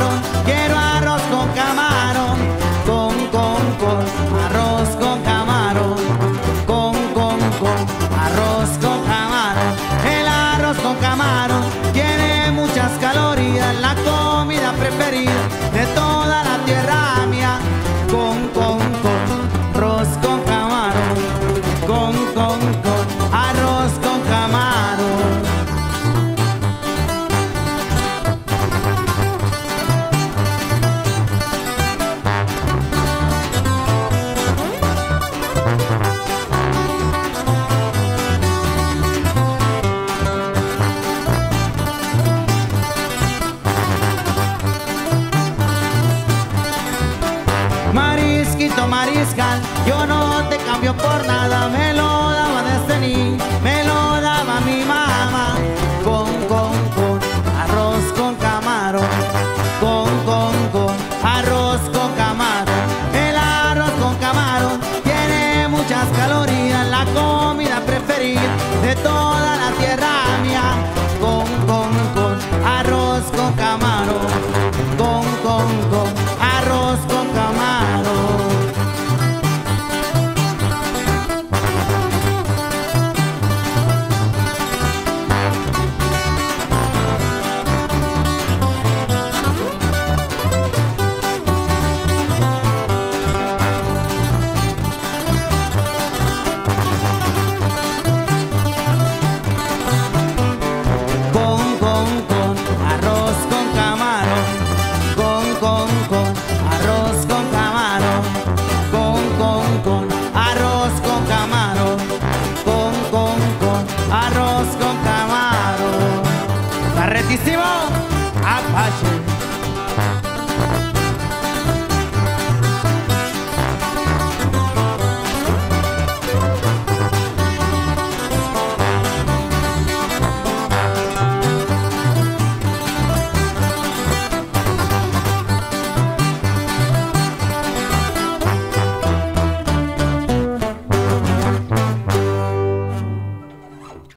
camarón, quiero arroz con camarón, con arroz con camarón, con arroz con camarón. El arroz con camarón tiene muchas calorías, la comida preferida de toda la tierra mía. Con arroz con camarón, con arroz con camarón. Marisquito, mariscal, yo no te cambio por nada. Me lo daba desde niño, me lo daba mi mamá. Con arroz con camarón, con arroz con camarón. El arroz con camarón tiene muchas calorías, la comida preferida de toda la tierra mía. Con arroz con camarón, con arroz con camarón. Con arroz con camarón, con arroz con camarón, con arroz con camarón, con arroz con camarón. Carretísimo, Apache.